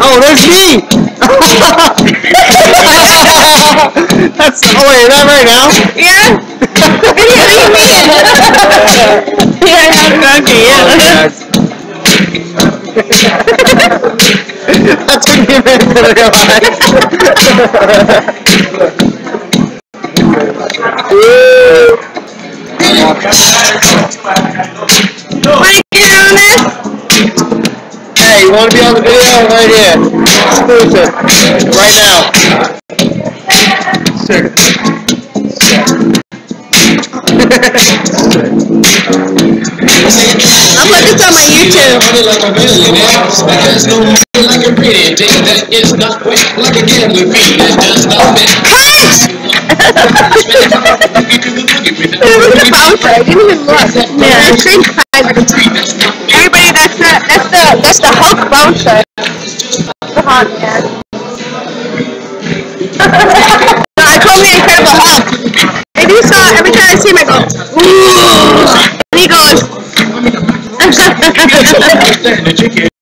Oh, there's me! That's, oh wait, is that right now? Yeah. What do you mean? Yeah, okay, yeah. That took me a minute to realize. Want to get on this? Hey, you want to be on the video? Right here. Exclusive. Right now. Sure. I'll put this on my YouTube. Like a millionaire, there's no money like a pretty day that is not wet, like a gambling fee that does not fit. Look at the bouncer. I didn't even look. Yeah, the same kind. Everybody, that's the Hulk bouncer. The Hulk, yeah. No, I call me Incredible Hulk. If you saw, every time I see him, I go, ooh. And he goes.